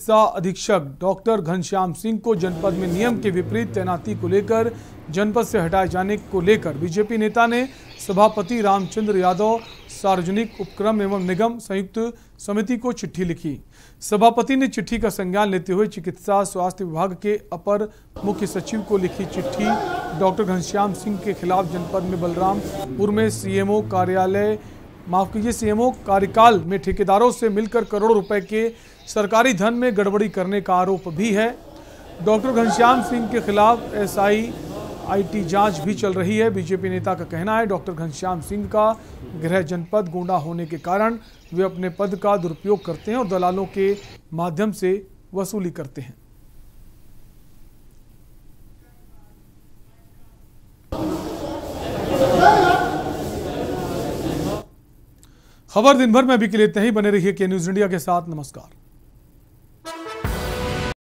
अधीक्षक डॉक्टर घनश्याम सिंह को जनपद में नियम के विपरीत तैनाती को लेकर जनपद से हटाए जाने को लेकर बीजेपी नेता ने सभापति रामचंद्र यादव सार्वजनिक उपक्रम एवं निगम संयुक्त समिति को चिट्ठी लिखी। सभापति ने चिट्ठी का संज्ञान लेते हुए चिकित्सा स्वास्थ्य विभाग के अपर मुख्य सचिव को लिखी चिट्ठी डॉक्टर घनश्याम सिंह के खिलाफ जनपद में बलरामपुर में सीएमओ कार्यकाल में ठेकेदारों से मिलकर करोड़ों रुपए के सरकारी धन में गड़बड़ी करने का आरोप भी है। डॉक्टर घनश्याम सिंह के खिलाफ SIT जांच भी चल रही है। बीजेपी नेता का कहना है डॉक्टर घनश्याम सिंह का गृह जनपद गोंडा होने के कारण वे अपने पद का दुरुपयोग करते हैं और दलालों के माध्यम से वसूली करते हैं। खबर दिन भर में अभी के लिए इतना ही। बने रहिए के न्यूज़ इंडिया के साथ। नमस्कार।